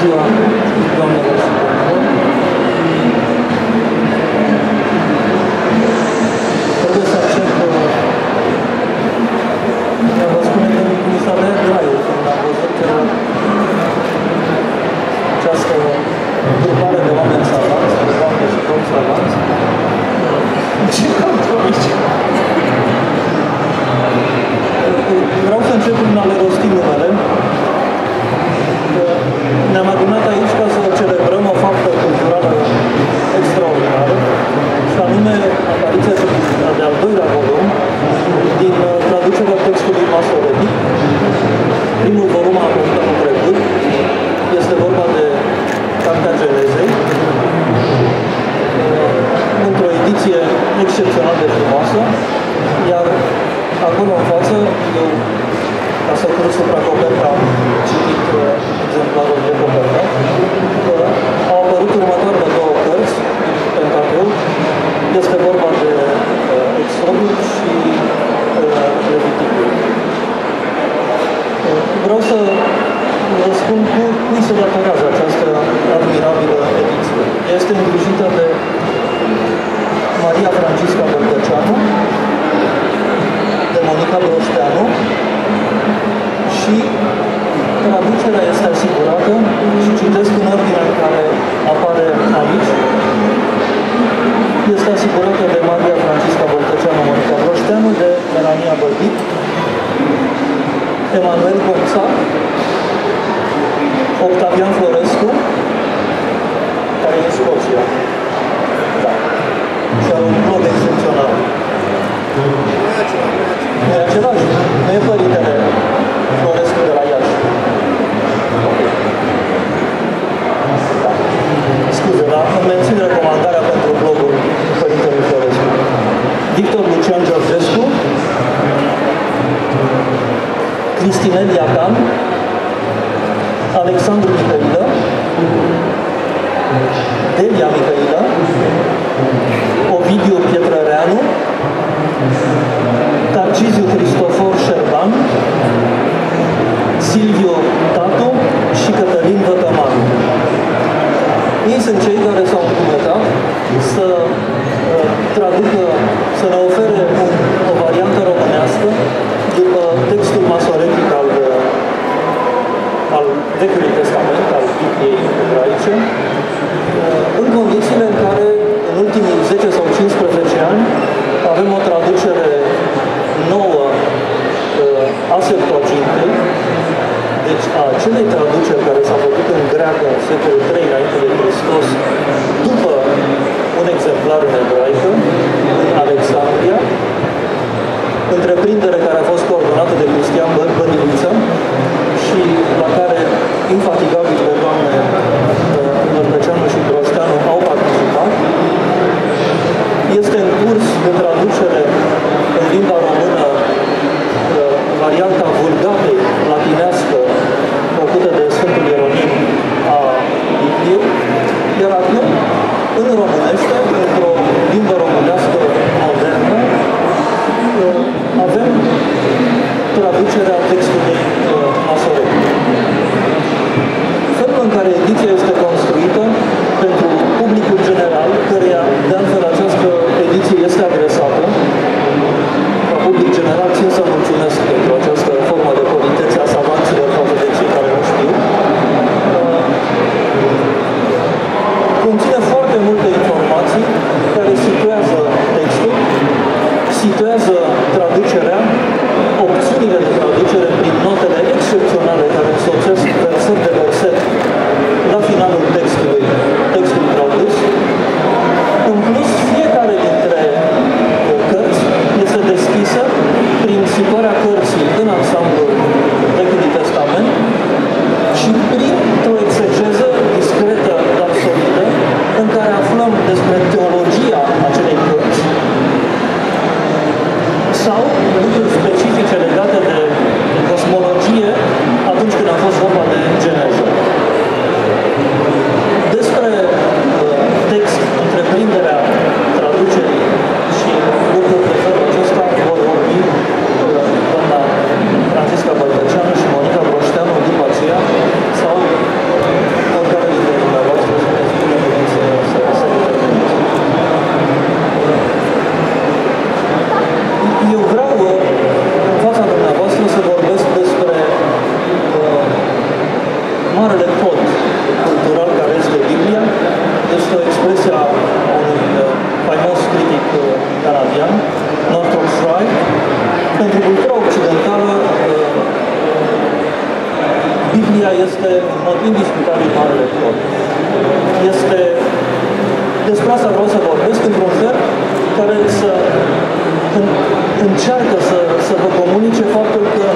ziua, doamnelor și domnilor! Trebuie să încep vă spune că mi s-a băiat graiul când am văzut această grupare de oameni savanți, de doamne și domni savanți. Ce caută aici? Vreau să încep prin a le rosti numele. Ne-am adunat aici ca să celebrăm o faptă culturală extraordinară, și anume apariția de-al doilea volum din traducerea textului masoretic. Primul volum a apărut anul trecut. Este vorba de Cartea Genezei, într-o ediție excepțional de frumoasă, iar acolo în față, eu, ca să curg supra-coperta, am citit exemplarul de copertă, au apărut următoarele două cărți, Pentateuc, este vorba de Exodul și Leviticul. Vreau să vă spun cui se datorează această admirabilă ediție. Este îngrijită de Maria Francisca Băltăceanu, de Monica Brosteanu, și traducerea este asigurată, și citesc în ordinea în care apare aici, este asigurată de Maria Francisca Băltăceanu, Monica Brosteanu, de Melania Băltic, Emanuel Conța, Octavian Florescu, care e în Scoția. Da. Și are un blog excepțional. Nu e același? Nu e părintele Florescu de la Iași. Da. Scuze, dar îmi mențin recomandarea pentru blogul părintelui Florescu. Victor Lucian Georgescu, Cristinel Iacan, Alexandru Mihailă, Delia Mihailă, Ovidiu Pietrăreanu, Tarciziu Cristofor Șerban, Silviu Tatu și Cătălin Vătăman. Ei sunt cei care s-au încumetat să traducă, să ne ofere o variantă românească după textul masoretic al Vechiului Testament, al Bibliei ebraice, în condițiile în care în ultimii 10 sau 15 ani avem o traducere nouă a Septuagintei, deci a acelei traduceri care s-a făcut în greacă în secolul III înainte de Hristos, după un exemplar în ebraică, în Alexandria, întreprindere care a fost coordonată de Cristian Bădiliță și la care infatigabil de doamne Băltăceanu și Brosteanu au participat. Este în curs de traducere în limba română varianta Vulgatei latinească făcută de Sfântul Ieronim a Bibliei, iar acum, în românește, într-o limbă românească modernă, avem traducerea textului masoretic. Felul în care ediția este construită pentru publicul general, căreia de altfel această ediție este adresată, ca public general țin să mulțumesc pentru această formă de politețe a savanților față de cei care nu știu, conține foarte multe informații care situează textul, situează traducerea, opțiunile de traducere prin notele excepționale care însoțesc verset de verset la finalul marele cod cultural care este Biblia. Este o expresie a unui faimos critic canadian, Northrop Frye. Pentru cultura occidentală, Biblia este, în mod indiscutabil, marele cod. Despre asta vreau să vorbesc într-un fel care încearcă să vă comunice faptul că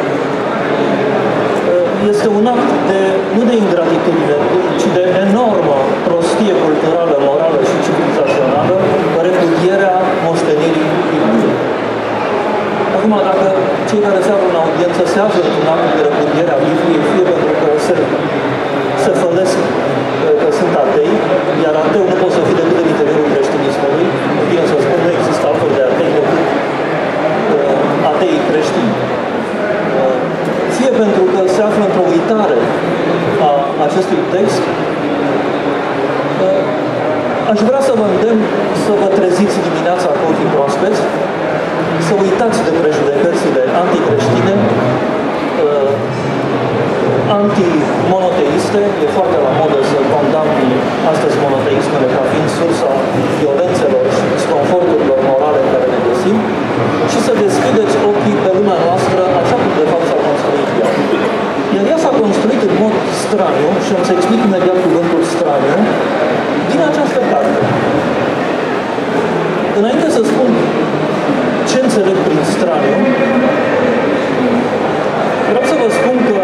este un act nu de ingratitudine, ci de enormă prostie culturală, morală și civilizațională, repudierea moștenirii Bibliei. Acum, dacă cei care se află în audiență se află într-un act de repudiere a Bibliei, fie pentru că se fălesc că sunt atei, iar ateu nu poate să fie decât în interiorul creștinismului, bine să spun, nu există altfel de atei decât atei creștini. Fie pentru că se află într-o uitare a acestui text, aș vrea să vă îndemn să vă treziți dimineața cu ochii proaspeți, să uitați de prejudecățile anticreștine, anti-monoteiste. E foarte la modă să condamni astăzi monoteismele ca fiind sursa violențelor și disconforturilor morale în care ne găsim și să deschideți ochii pe lumea noastră așa cum de fapt s-a construit ea. Iar ea s-a construit în mod straniu, și am să explic imediat cuvântul straniu, din această carte. Înainte să spun ce înțeleg prin straniu, vreau să vă spun că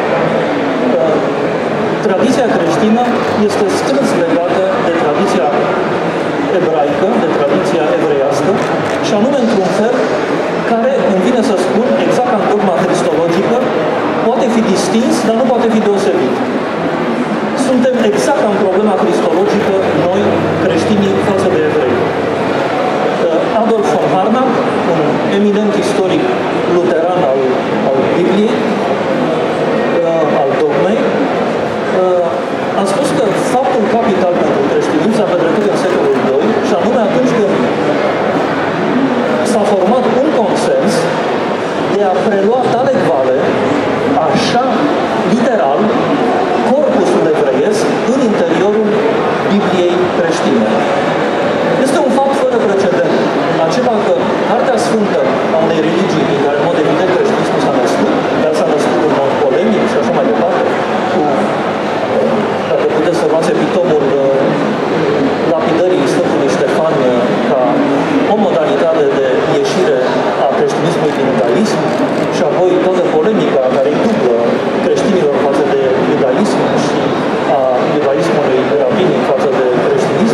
tradiția creștină este strâns legată de tradiția ebraică, de tradiția evreiască, și anume într-un fel care, îmi vine să spun, exact ca în dogma cristologică, poate fi distins, dar nu poate fi deosebit. Suntem exact ca în problema cristologică, noi, creștinii, față de evrei. Adolf von Harnack, un eminent istoric luteran al Bibliei, al dogmei, a spus că faptul capital pentru creștinism s-a petrecut în secolul II, și anume atunci când s-a format un consens de a prelua tale vale, așa, literal, corpusul evreiesc în interiorul Bibliei creștine. Este un fapt fără precedent. Acela că Cartea Sfântă a unei religii în care, în mod evident, creștinismul s-a născut, dar s-a născut în mod polemic și așa mai departe, dacă puteți să luați epitomul lapidării Sfântului Ștefan ca o modalitate de ieșire a creștinismului din iudaism și apoi toată polemica care îi dublă creștinilor față de iudaism și a iudaismului rabinic față de creștinism.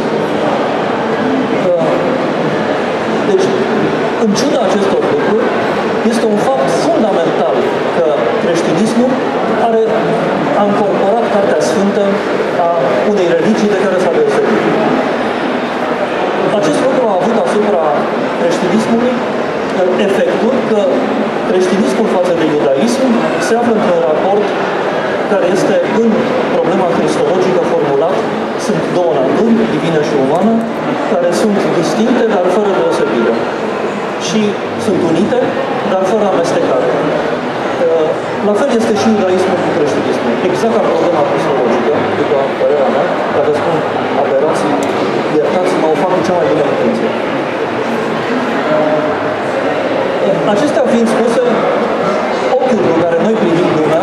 Deci, în ciuda acestor lucruri, este un fapt fundamental că creștinismul a încorporat Cartea Sfântă a unei religii de care s-a deosebit. Acest lucru a avut asupra creștinismului efectul că creștinismul față de iudaism se află într-un raport care este în problema cristologică formulat. Sunt două naturi, divină și umană, care sunt distincte, dar fără deosebire. Și sunt unite, dar fără amestecare. La fel este și iudaismul cu creștinismul. Exact ca problema cristologică, după părerea mea, dacă spun aberații, iertați-mă, o fac cu cea mai bună intenție. Acestea fiind spuse, ochiul cu care noi privim lumea,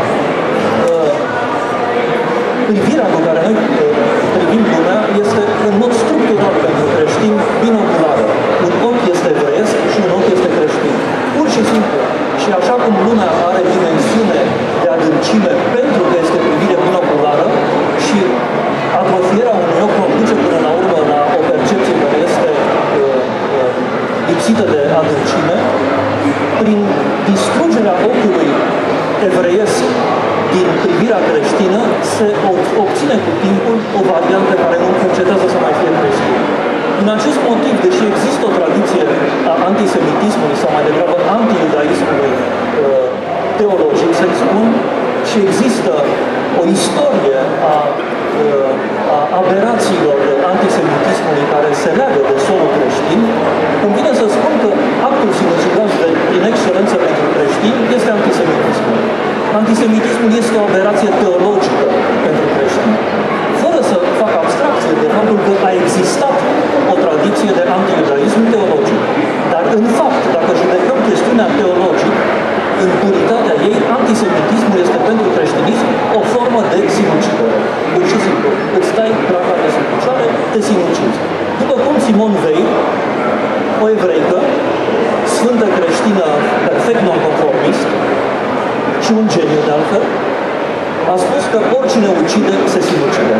privirea cu care noi privim lumea este în mod structural pentru creștini binoculară. Un ochi este evreiesc și un ochi este creștin. Pur și simplu. Și așa cum lumea are dimensiune de adâncime pentru că este privire binoculară și atrofierea unui ochi conduce până la urmă la o percepție care este lipsită de adâncime, prin distrugerea ochiului evreiesc din privirea creștină se obține cu timpul o variantă care nu încetează să mai fie creștină. Din acest motiv, deși există o tradiție a antisemitismului sau mai degrabă anti-iudaismului teologic, să spun, și există o istorie a aberațiilor antisemitismului care se leagă de solul creștin, îmi vine să spun că actul sinucigaș prin excelență pentru creștini este antisemitismul. Antisemitismul este o aberație teologică pentru creștini. Fără să fac abstracție de faptul că a existat o tradiție de anti-iudaism teologic. Dar, în fapt, dacă judecăm chestiunea teologic, în puritatea ei, antisemitismul este pentru creștinism o formă de sinucidere. Pur și simplu, îți dai placa de sub picioare, te sinucizi. După cum Simon Weil, o evreică, sfântă creștină perfect non-conformist și un geniu de altfel, a spus că oricine ucide se sinucide.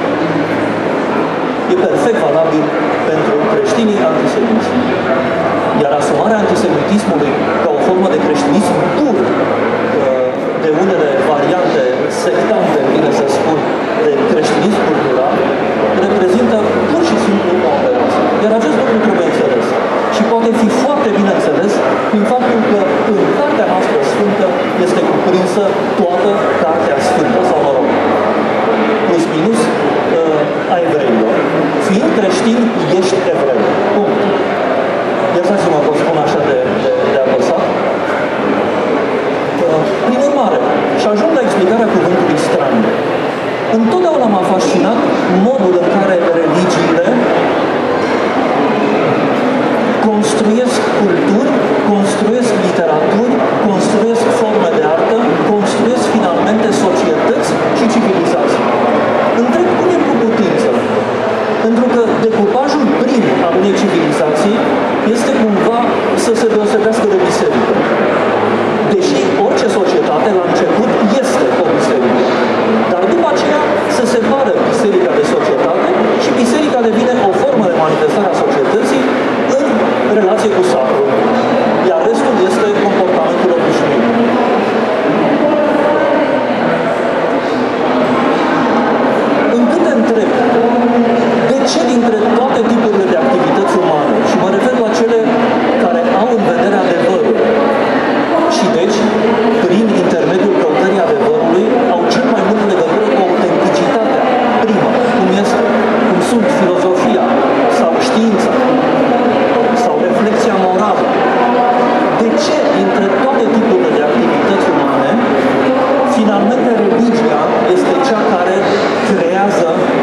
E perfect valabil pentru creștinii antisemiți. Iar asumarea antisemitismului ca o formă de creștinism pur, de unele variante sectante, bine să spun, de creștinism cultural, reprezintă pur și simplu o operație. Iar acest lucru trebuie înțeles. Și poate fi foarte bine înțeles prin faptul că în Cartea noastră Sfântă este cuprinsă toată Cartea Sfântă, sau mă rog, plus minus, a evreilor. Fiind creștin, ești evreu. Punct. Iertați-mă că o spun așa de apăsat. Prin urmare, și ajung la explicarea cuvântului straniu. Întotdeauna m-a fascinat modul în care religiile construiesc culturi, construiesc literaturi, construiesc forme de artă, construiesc finalmente societăți și civilizații. Întreb cum e cu putință. Pentru că decupajul prim al unei civilizații este cumva să se deosebească de biserică. Deși orice societate la început este o biserică. Dar după aceea se separă biserica de societate și biserica devine o formă de manifestare a societății în relație cu sacrul. Iar restul este comportamentul obișnuit. Încât te întreb, de ce dintre toate tipurile de activități umane, și mă refer la cele care au în vedere adevărul, și deci, prin intermediul căutării adevărului, au cel mai mult legătură cu autenticitatea primă, cum sunt filozofia, sau știința, sau reflexia morală. De ce, dintre toate tipurile de activități umane, finalmente religia este cea care creează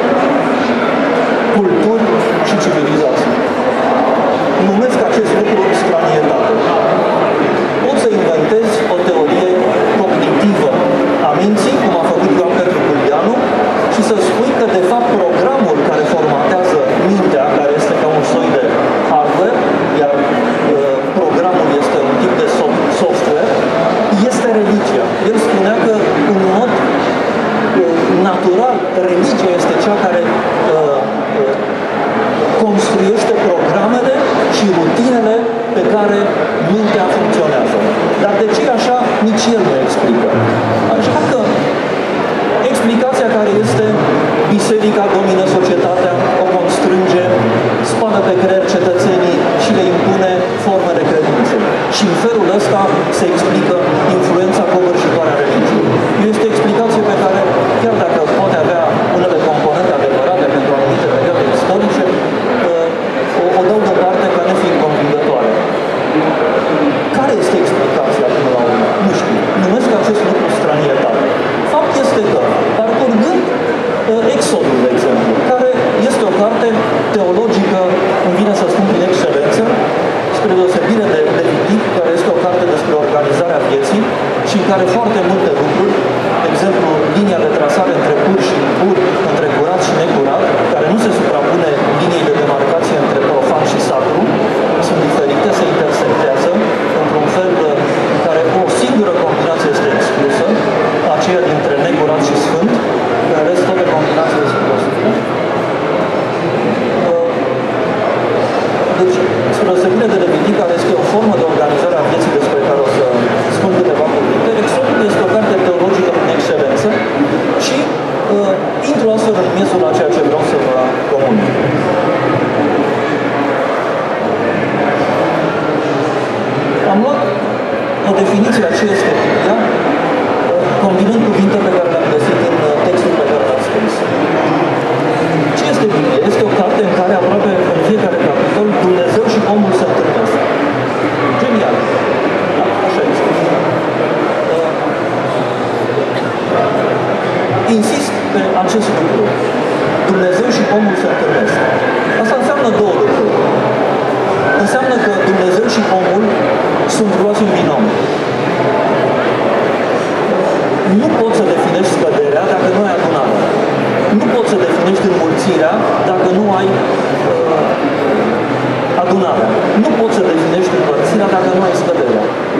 culturi și civilizații? Numesc acest lucru stranietate. Poți să inventezi o teorie cognitivă a minții, cum a făcut Ioan Petru Culianu, și să spui că, de fapt, programul care formatează mintea, care este ca un soi de hardware, iar programul este un tip de software, este religia. El spunea că, în mod natural, religia este cea care construiește programele și rutinele pe care mintea funcționează. Dar de ce așa, nici el nu explică. Așa că explicația care este biserica domină societatea, o constrânge, spală pe creier cetățenii și le impune forme de credință. Și în felul ăsta se explică influența covârșitoare a religiei. Este o explicație pe care, chiar dacă poate avea unele componente adevărate pentru anumite perioade istorice, o dau deoparte ca nefiind convingătoare. Care este explicația până la urmă? Nu știu. Numesc acest lucru stranietate. Fapt este că, parcurgând Exodul, de exemplu, care este o carte teologică, îmi vine să spun prin excelență, spre deosebire de Levitic, care este o carte despre organizarea vieții și în care foarte multe lucruri, de exemplu, linia de trasare între pur și impur, între curat și necurat, care nu se suprapune liniei de demarcație între profan și sacru, sunt diferite, se intersectează într-un fel în care o singură combinație este exclusă, aceea dintre necurat și sfânt, în rest toate combinații sunt posibile. Deci, spre deosebire de Levitic, care este o formă de organizare a vieții despre care o să spun câteva cuvinte, Exodul este o carte teologică în excelență și intru astfel în miezul la ceea ce vreau să vă comunic. Am luat o definiție a ce este Biblia, combinând cuvinte pe care le-am găsit în textul pe care l-am scris. Ce este Biblia? Este o carte în care aproape în fiecare capitol Dumnezeu și omul se întâlnesc. Genial! Așa este. insist pe acest lucru. Dumnezeu și omul se întâlnesc. Asta înseamnă două lucruri. Înseamnă că Dumnezeu și omul sunt luați în binom. Nu poți să definești scăderea dacă nu ai adunarea. Nu poți să definești înmulțirea dacă nu ai adunarea. Nu poți să definești împărțirea dacă nu ai scăderea.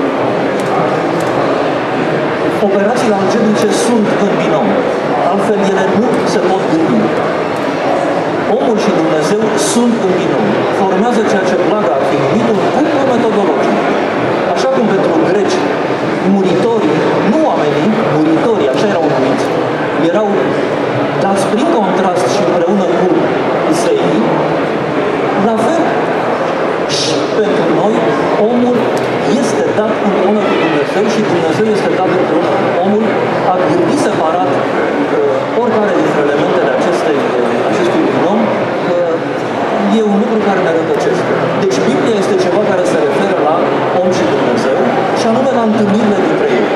Operațiile angelice sunt în binom. Altfel ele nu se pot gândi. Omul și Dumnezeu sunt în binom. Formează ceea ce Plaga ar fi numit un cuplu metodologic. Așa cum pentru greci, muritorii, nu oamenii, muritorii, așa erau numiți, erau dați prin contrast și împreună cu zeii, la fel și pentru noi, omul este dat împreună cu Dumnezeu și Dumnezeu este dat împreună cu omul. A gândi separat oricare dintre elementele acestui binom e un lucru care ne rătăcește. Deci Biblia este ceva care se referă la om și Dumnezeu și anume la întâlnirile dintre ei.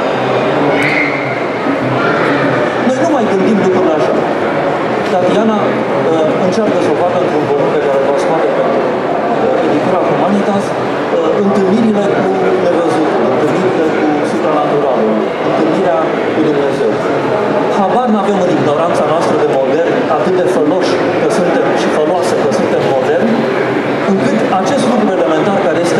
Noi nu mai gândim lucrurile așa. Tatiana încearcă să o facă într-un volum pe care va scoate pentru editura Humanitas, întâlnirile cu nevăzutul, întâlnirile cu supranaturalul, întâlnirea cu Dumnezeu. Habar n-avem în ignoranța noastră de moderni, atât de făloși că suntem și făloase că suntem moderni, încât acest lucru elementar care este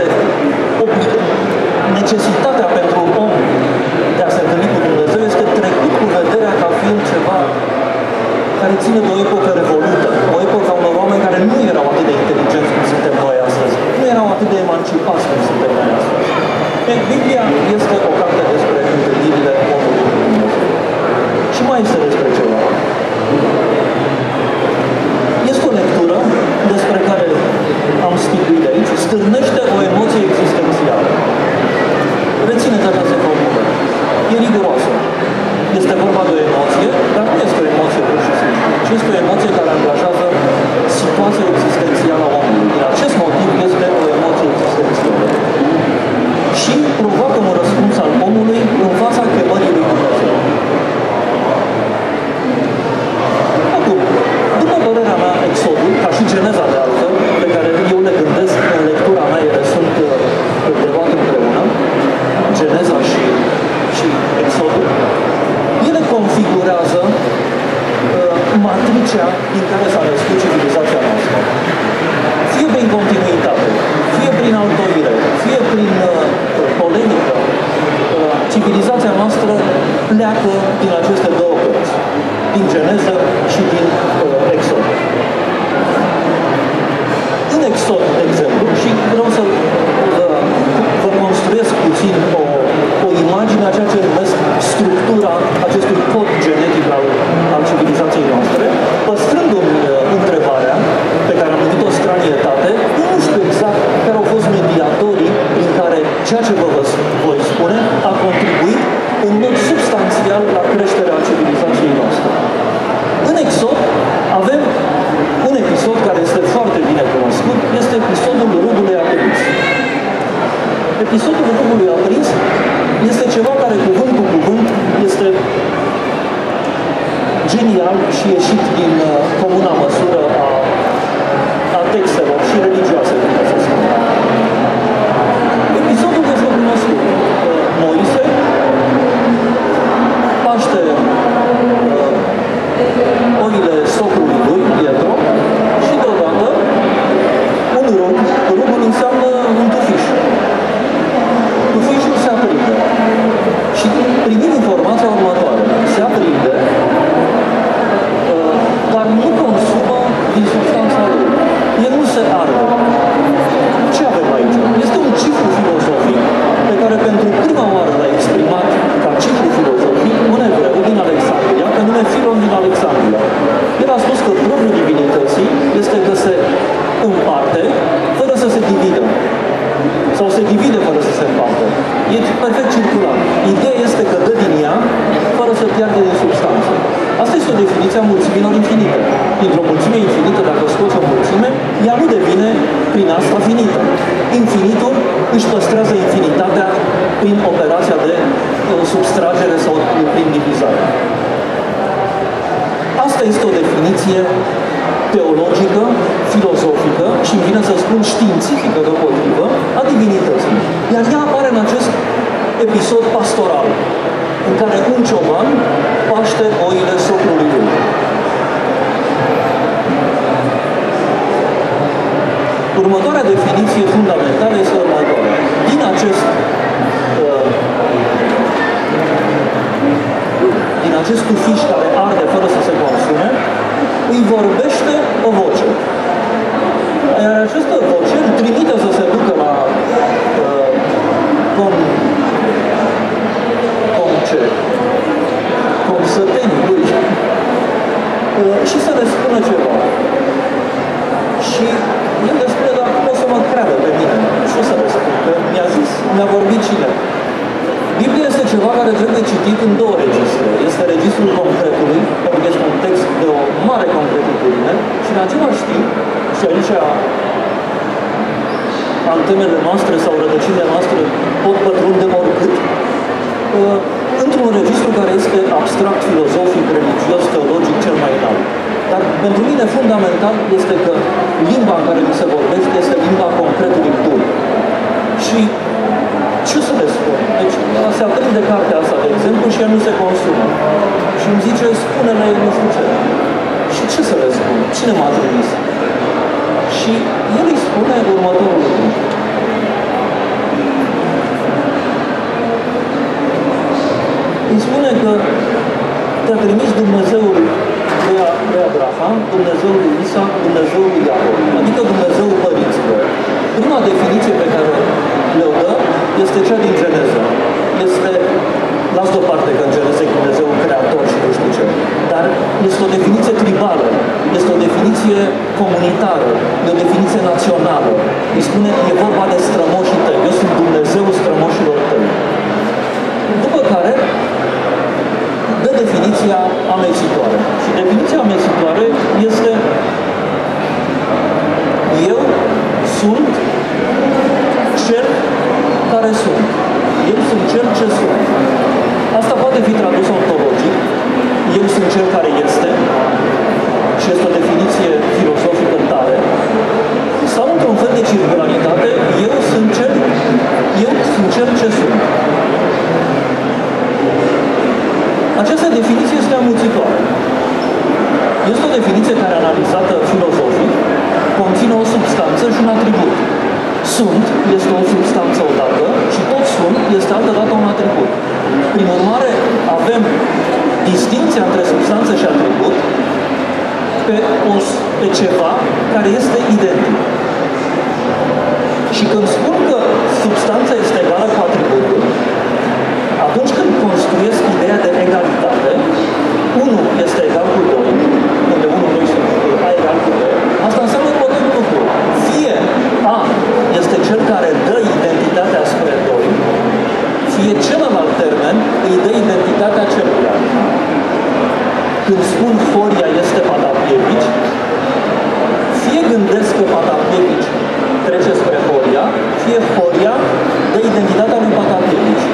necesitatea pentru om de a se întâlni cu Dumnezeu este trecut cu vederea ca fiind ceva care ține de o epocă revolută, o epocă a unor oameni care nu erau atât de inteligenți cum suntem noi astăzi, nu erau atât de emancipați cum suntem noi astăzi. Biblia este o carte despre întâlnirile omului cu Dumnezeu. Și mai este despre ceva. Este o lectură despre care am stipuit aici, stârnește o emoție existențială. Rețineți această formulă. E riguroasă. Este vorba de o emoție, dar nu este o emoție pur și simplu, ci este o emoție care angajează situația existențială a omului. Din acest motiv este o emoție existențială. Și provoacă un răspuns al omului în fața chemării lui Dumnezeu. Acum, după părerea mea, Exodul, ca și Geneza de altfel, pe care eu le gândesc în lectura mea, ele sunt preluate împreună, Geneza și Exodul, ele configurează matricea din care s-a născut civilizația noastră. Fie prin continuitate, fie prin altoire, fie prin polemică, civilizația noastră pleacă din aceste două părți, din Geneză și din Exod. În Exod, de exemplu, și vreau să vă construiesc puțin o imagine a ceea ce numesc structura acestui cod genetic al civilizației noastre, păstrându-mi întrebarea pe care am numit-o stranietate, nu știu exact care au fost mediatorii prin care ceea ce vă voi spune a contribuit în mod substanțial la creșterea civilizației noastre. În Exod avem un episod care este foarte bine cunoscut, este episodul rugului aprins. Episodul rugului aprins este ceva care, cuvânt cu cuvânt, este genial și ieșit din comuna măsură a textelor și religioase, cum să spun. Episodul este cunoscut. Moise paște oile socrului lui, Ietro, și deodată un rug, rugul înseamnă un tufiș. Tufișul se aprinde. Și primim informația următoare. Se aprinde, dar nu consumă din substanța lui. El nu se arde. Ce avem aici? Este un cifru filozofic pe care pentru prima oară l-a exprimat ca cifru filozofic un evreu din Alexandria, pe nume Filon din Alexandria. El a spus că propriul divinității este că se împarte fără să se dividă. Sau se divide fără să se împarte. E perfect circular. Ideea este că dă din ea fără să pierde din substanță. Asta este o definiție a mulțimilor infinite. Dintr-o mulțime infinită, dacă scoți o mulțime, ea nu devine prin asta finită. Infinitul își păstrează infinitatea prin operația de substragere sau prin divizare. este o definiție teologică, filozofică și îmi vine să spun științifică deopotrivă a divinității. Iar ea apare în acest episod pastoral, în care un cioban paște oile socrului lui. Următoarea definiție fundamentală este următoarea. Din acest tufiș care arde fără să se consume, îi vorbește o voce. Iar această voce îl trimite să se ducă la sătenii lui și să le spună ceva. Și el le spune, dar cum o să mă creadă pe mine? Ce o să le spun? Că mi-a vorbit cine? Biblia este ceva care trebuie citit în două registre. Este registrul concretului, pentru că este un text de o mare concretitudine, și în același timp, și aici antenele noastre sau rădăcinile noastre pot pătrunde oricât, într-un registru care este abstract, filozofic, religios, teologic, cel mai înalt. Dar pentru mine fundamental este că limba în care mi se vorbește este limba concretului pur. Și ce să le spun? Deci se aprinde cartea asta, de exemplu, și ea nu se consumă. Și îmi zice, spune-le, nu știu ce. Și ce să le spun? Cine m-a trimis? Și el îi spune următorul lucru. Îi spune că te-a trimis Dumnezeul lui Abraham, Dumnezeul lui Isaac, Dumnezeul lui Iacob, adică Dumnezeul părinților. Prima definiție pe care le-o dă este cea din Geneza. Las deoparte că în Geneza e Dumnezeul creator și nu știu ce, dar este o definiție tribală, este o definiție comunitară, e o definiție națională. Îi spune, e vorba de strămoșii tăi, eu sunt Dumnezeul strămoșilor tăi. După care dă definiția amețitoare. Și definiția amețitoare este: eu sunt cel care sunt. Eu sunt cel ce sunt. Asta poate fi tradus ontologic. Eu sunt cel care este. Și este o definiție filozofică tare. Sau într-un fel de circularitate, eu sunt cel ce sunt. Această definiție este amuțitoare. Este o definiție care, analizată filozofic, conține o substanță și un atribut. Sunt este o substanță odată și tot sunt este altădată un atribut. Prin urmare, avem distinția între substanță și atribut pe ceva care este identic. Și când spun că substanța este egală cu atributul, atunci când construiesc ideea de egalitate, 1 este egal cu 2, unde 1, 2 sunt A egal cu 2, asta înseamnă următorul lucru. Fie A este cel care dă identitatea spre 2, fie celălalt termen îi dă identitatea celuilalt. Când spun Horia este Patapievici, fie gândesc că Patapievici trece spre Horia, fie Horia dă identitatea lui Patapievici.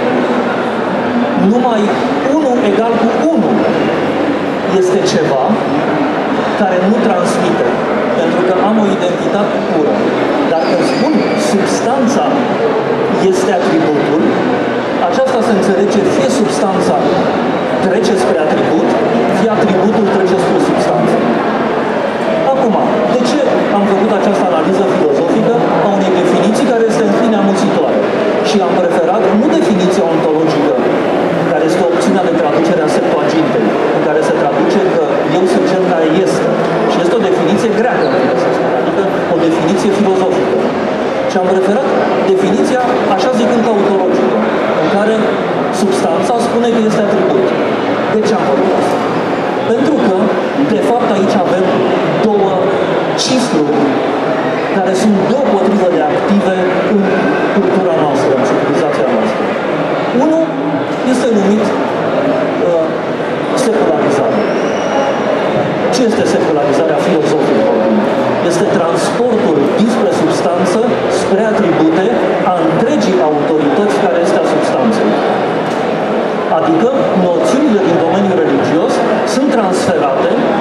Numai 1 egal cu 1 este ceva care nu transmite, pentru că am o identitate pură. Dar când spun substanța este atributul, aceasta se înțelege fie substanța trece spre atribut, fie atributul trece spre substanță. Acum, de ce am făcut această analiză filozofică a unei definiții care este în fine amuțitoare? Și am preferat nu definiția ontologică, care este opțiunea de traducere a Septuagintei, în care se traduce că eu sunt cel care este. Și este o definiție greacă, adică o definiție filozofică. Și am preferat definiția, așa zicând, tautologică, în care substanța spune că este atribut. De ce am făcut asta? Pentru că, de fapt, aici avem două cifruri care sunt deopotrivă de active în cultura noastră, în civilizația noastră. Unul este numit secularizare. Ce este secularizarea filozofică? Este transportul dinspre substanță spre atribute a întregii autorități care este a substanței. Adică noțiunile din domeniul religios sunt transferate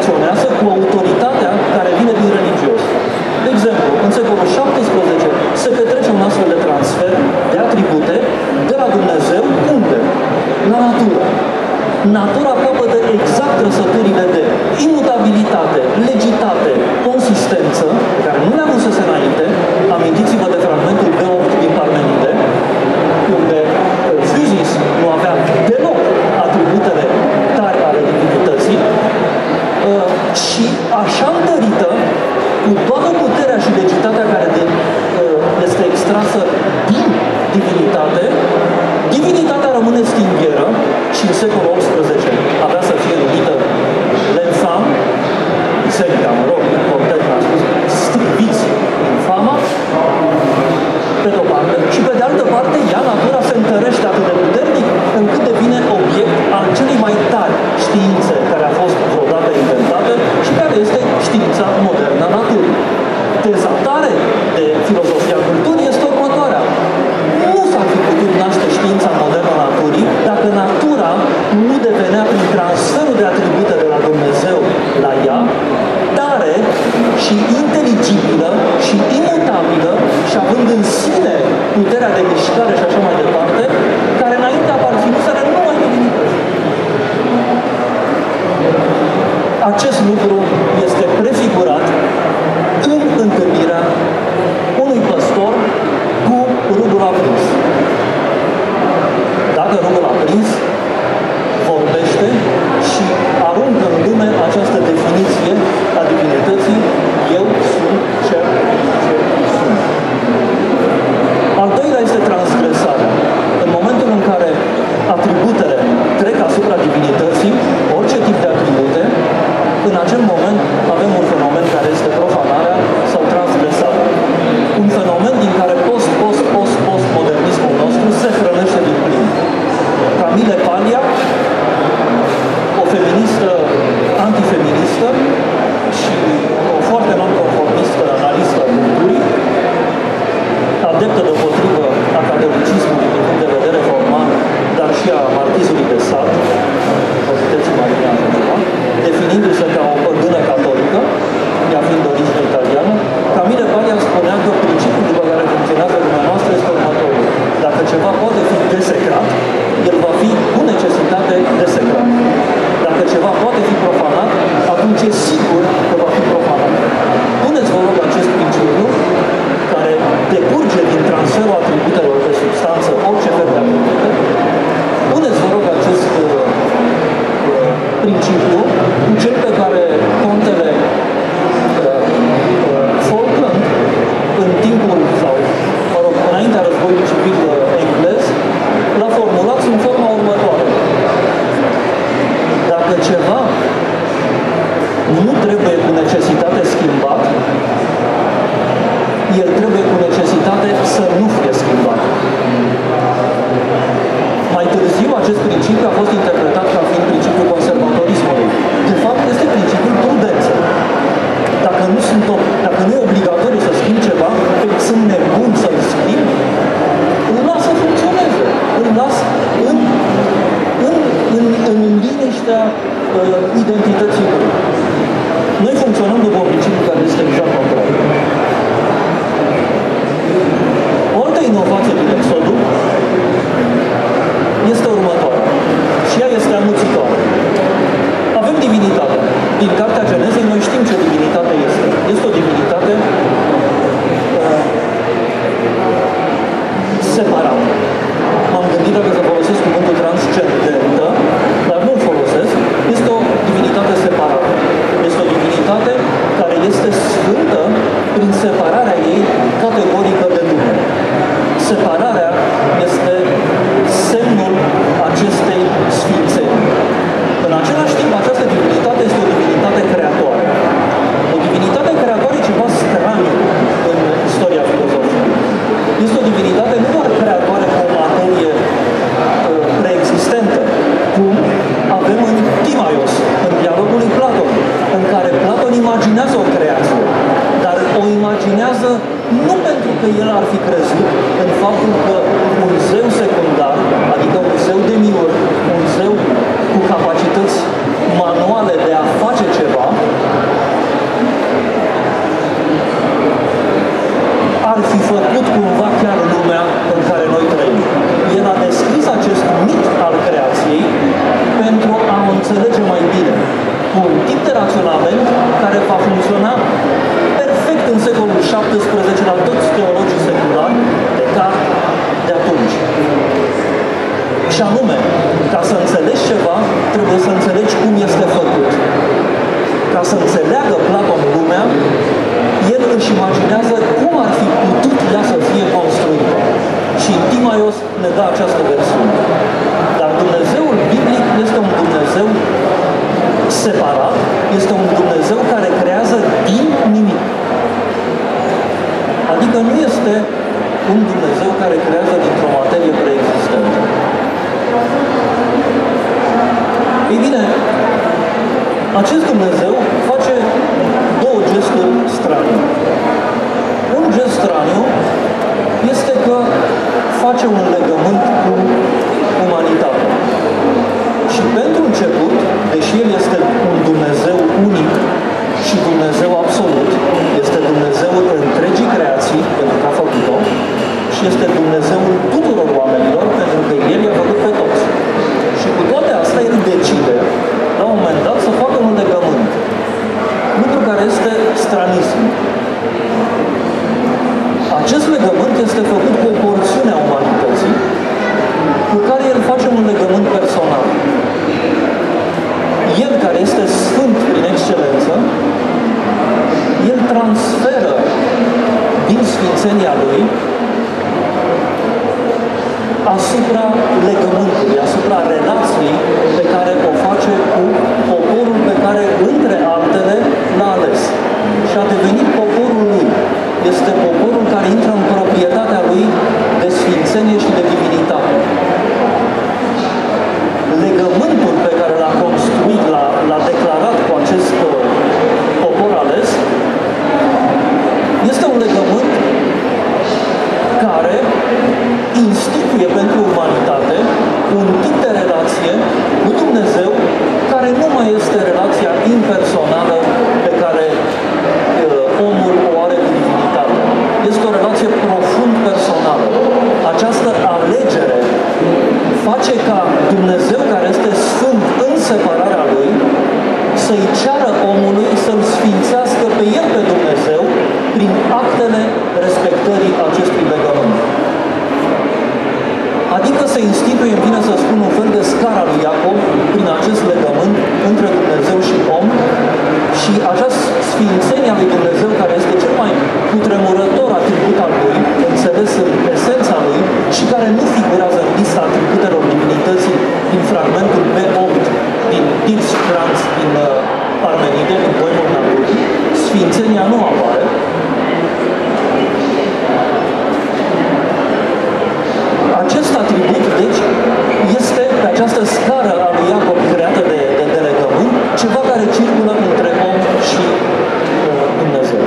interacționează cu autoritatea care vine din religios. De exemplu, în secolul XVII se petrece un astfel de transfer de atribute de la Dumnezeu unde? La natură. Natura capătă exact trăsăturile de imutabilitate, legitate, consistență, care nu le-am văzut înainte. Amintiți-vă de fragmentul B8 din Parmenide, unde Physis nu avea deloc atributele tari ale divinității și așa întărită, cu toată puterea și legitatea care este extrasă din divinitate, divinitatea rămâne stingheră și în secolul XVIII avea să fie numită l'enfant, biserica, mă rog, complet a spus, striviți infama, pe de-o parte, și pe de altă parte, ea, natura, se întărește atât de puternic încât devine obiect al celei mai tari științe care a fost vreodată inventată și care este știința modernă a naturii. Teza tare de filozofia culturii este următoarea. Nu s-ar fi putut naște știința modernă a naturii dacă natura nu devenea prin transferul de atribute de la Dumnezeu la ea, tare și inteligibilă și imutabilă și având în sine puterea de mișcare și așa mai departe, care înainte aparținuseră numai divinității. Acest lucru este prefigurat în întâlnirea unui păstor cu rugul aprins. Dacă rugul aprins vorbește și aruncă în lume această definiție a divinității, eu sunt cel ce sunt. Al doilea este transgresarea. În momentul în care atributele trec asupra divinității, orice tip de atribute, în acel moment avem un fenomen care este profanarea sau transgresarea. Un fenomen din care postmodernismul nostru se hrănește din plin. Camille Paglia, o feministă antifeministă și o foarte non-conformistă analistă a culturii, adeptă deopotrivă a catolicismului din punct de vedere formal, dar și a martizului de sat, puteți imagina așa ceva, definindu-se ca o păgână catolică, ea fiind de origine italiană, Camille Paglia spunea că principiul după care funcționează lumea noastră este următorul. Dacă ceva poate fi desecrat, el va fi cu necesitate desecrat. Dacă ceva poate fi profanat, atunci e sigur că va fi profanat. Puneți, vă rog, acest principiu care decurge din transferul atributelor de substanță, orice fel de atribute. Puneți, vă rog, acest principiu cu cel pe care contele Falkland în timpul, sau, mă rog, înaintea războiului civil englez, l-a formulat în forma următoare. Dacă ceva nu trebuie cu necesitate schimbat, el trebuie cu necesitate să nu fie schimbat. Mai târziu, acest principiu a fost interpretat ca fiind principiul conservatorismului. De fapt, este principiul prudenței. Dacă nu e obligatoriu să schimb ceva, sunt nebun să-l schimb, îl las să funcționeze. Îl las în liniștea identității lui. Noi funcționăm după un principiu care este exact contrar. O altă inovație din Exodul este următoarea. Și ea este amuțitoare. Avem divinitatea. Din Cartea Genezei noi știm ce divinitate este. Este o divinitate separată. M-am gândit dacă să folosesc cuvântul transcendentă, dar nu-l folosesc. Este o divinitate separată. Este o divinitate care este sfântă prin separarea ei categorică de lume. Separarea este semnul acestei sfințeni. În același timp, această divinitate este o divinitate creatoare. O divinitate creatoare e ceva straniu în istoria filozofiei. Este o divinitate nu doar creatoare cu o materie preexistentă, cum avem în Timaios, în dialogul lui Platon, în care Platon imaginează o creație, dar o imaginează nu pentru că el ar fi crezut în faptul că un zeu secundar, adică un zeu demiurg, un zeu cu capacități manuale de a face ceva, raționament care va funcționa perfect în secolul XVII la toți teologii seculari de atunci. Și anume, ca să înțelegi ceva, trebuie să înțelegi cum este făcut. Ca să înțeleagă Platon lumea, el își imaginează cum ar fi putut ea să fie construită. Și în Timaios ne dă această versiune. Dar Dumnezeul biblic este un Dumnezeu separat, este un Dumnezeu care creează din nimic. Adică nu este un Dumnezeu care creează dintr-o materie preexistentă. Ei bine, acest Dumnezeu face două gesturi stranii. Un gest straniu este că face un legământ cu umanitatea. Și pentru început, deși El este un Dumnezeu unic și Dumnezeu absolut, este Dumnezeul întregii creații, pentru că a făcut-o, și este Dumnezeul tuturor oamenilor, pentru că El i-a făcut pe toți. Și cu toate astea, El decide, la un moment dat, să facă un legământ. Lucru care este stranism. Acest legământ este făcut cu o porțiune a umanității, cu care El face un legământ personal. El, care este sfânt prin excelență, El transferă din sfințenia Lui asupra legământului, asupra relației pe care o face cu poporul pe care, între altele, l-a ales. Și a devenit poporul Lui. Este poporul care intră în proprietatea Lui de sfințenie și de divinitate. Legământul pe care l-a construit, l-a declarat cu acest popor ales, este un legământ care instituie pentru umanitate un tip de relație cu Dumnezeu care nu mai este relația impersonală pe care omul o are cu divinitatea. Este o relație profund personală. Această alegere face ca Dumnezeu, care este sfânt în separarea Lui, să-i ceară omului să-L sfințească pe El, pe Dumnezeu, prin actele respectării acestui legământ. Adică se instituie, îmi vine să spun, un fel de scara lui Iacob prin acest legământ între Dumnezeu și om, și această sfințenie a lui Dumnezeu, care este cel mai cutremurător atribut al Lui, înțeles în esența Lui, și care nu figurează în lista atributelor divinității din fragmentul B8 din Dirskrantz, din Parmenide, din poemul Naturii, sfințenia nu apare. Acest atribut, deci, este pe această scară a lui Iacob creată de legământ, ceva care circulă între om și Dumnezeu.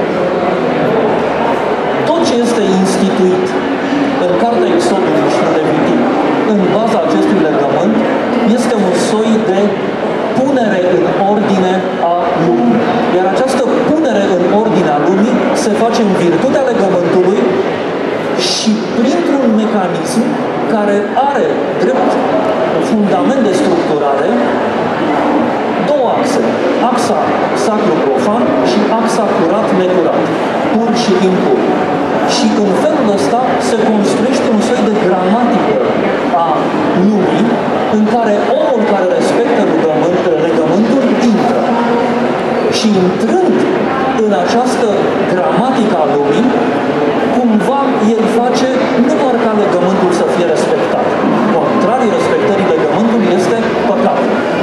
Tot ce este instituit în Cartea Exodului și în Levitic, în baza acestui legământ, este un soi de punere în ordine a lumii. Iar această punere în ordine a lumii se face în virtutea legământului și printr-un mecanism care are drept fundament de structurare două axe. Axa sacru-profan și axa curat-necurat, pur și impur. Și în felul ăsta se construiește un soi de gramatică a lumii în care omul care respectă legământul intră. Și intrând în această gramatică a lumii, cumva el face nu doar ca legământul să fie respectat. Contrariul respectării legământului este păcat.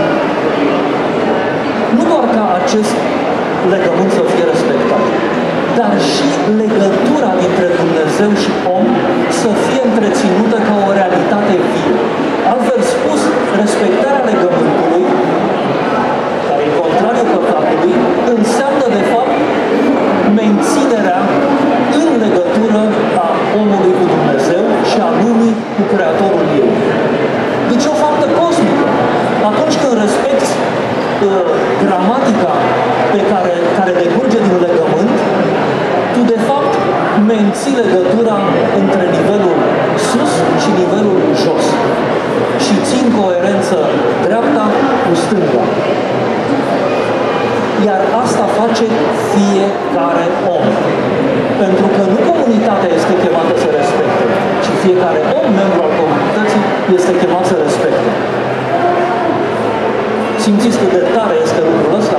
Nu doar ca acest legământ să fie respectat, dar și legătura dintre Dumnezeu și om să fie întreținută ca o realitate vie. Altfel spus, respectarea legământului, care e contrariul păcatului, înseamnă de fapt menținerea în legătură a omului cu Dumnezeu și a lumii cu Creatorul ei. Deci o faptă cosmică. Atunci când respecti gramatica care decurge din legământ, tu de fapt menții legătura între nivelul sus și nivelul jos. Și ții în coerență dreapta cu stânga. Iar face fiecare om. Pentru că nu comunitatea este chemată să respecte, ci fiecare om, membru al comunității, este chemat să respecte. Simțiți cât de tare este lucrul ăsta?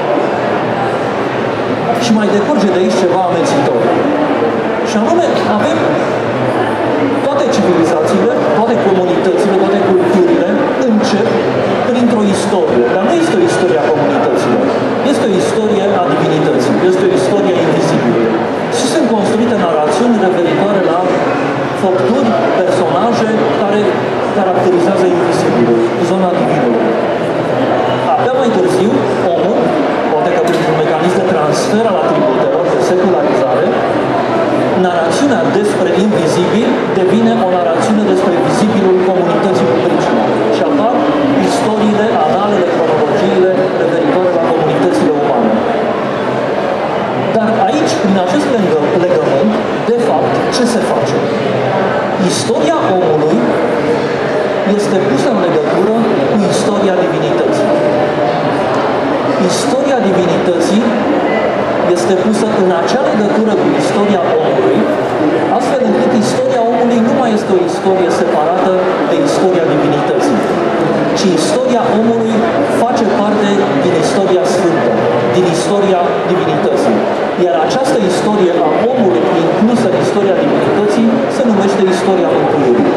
Și mai decurge de aici ceva amețitor. Și anume, avem toate civilizațiile, toate comunitățile, toate culturile încep printr-o istorie. Dar nu este o istorie a comunităților. Este o istorie a divinității. Este o istorie a invizibilului. Și sunt construite narațiuni referitoare la făpturi, personaje care caracterizează invizibilul, zona divinului. Abia mai târziu, omul, poate că printr-un mecanism de transfer al atributelor, de secularizare, narațiunea despre invizibil devine o narațiune despre vizibilul comunității cu pricina. Și apar istoriile, analele, cronologiile referitoare la comunitățile umane. Dar aici, prin acest legământ, de fapt, ce se face? Istoria omului este pusă în legătură cu istoria divinității. Istoria divinității este pusă în acea legătură cu istoria omului, astfel încât istoria omului nu mai este o istorie separată de istoria divinității, ci istoria omului face parte din istoria sfântă, din istoria divinității. Iar această istorie a omului inclusă în istoria divinității se numește istoria mântuirii.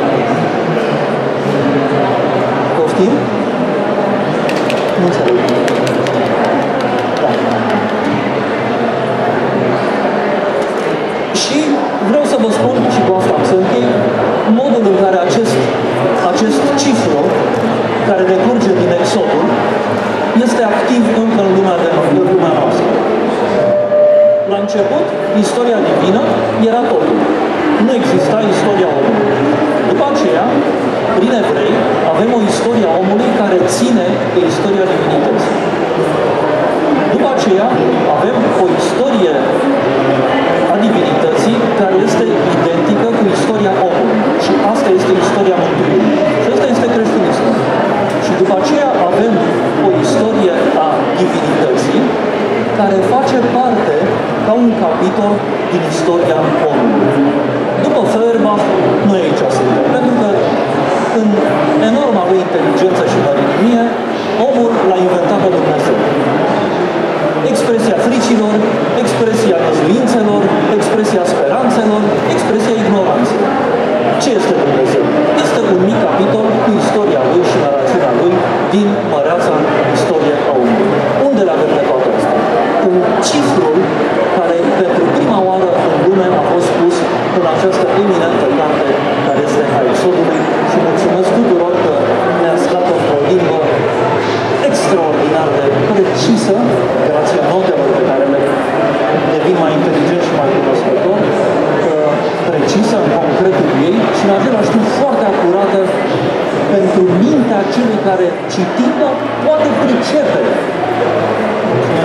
Poftim? Nu înțeleg. Da. Și vreau să vă spun, și cu asta am să închei, modul în care acest cifru, care decurge din Exodul, este activ încă în lumea noastră. La început, istoria divină era totul. Nu exista istoria omului. După aceea, prin evrei, avem o istorie a omului care ține de istoria divinității. După aceea, avem o istorie a divinității care este identică cu istoria omului. Și asta este istoria mântuirii. Și asta este creștinismul. Și după aceea avem o istorie a divinității care face parte ca un capitol din istoria omului. După Feuerbach, nu e aici suntem, pentru că în enorma lui inteligență și mărinimie, omul l-a inventat pe Dumnezeu. Expresia fricilor, expresia năzuințelor, expresia speranțelor, expresia ignoranței. Ce este Dumnezeu? Este un mic capitol cu istoria lui și narațiunea lui din măreața istorie a omului. Unde le avem pe toate astea? În cifrul care pentru prima oară în lume a fost pus în această eminentă carte care este a Exodului și mulțumesc tuturor că ne-ați dat o limbă extraordinar de precisă, grație notelor pe care le devin mai inteligent și mai cunoscător, precisă în concretul ei și în același timp foarte acurată pentru mintea celui care citind-o poate pricepe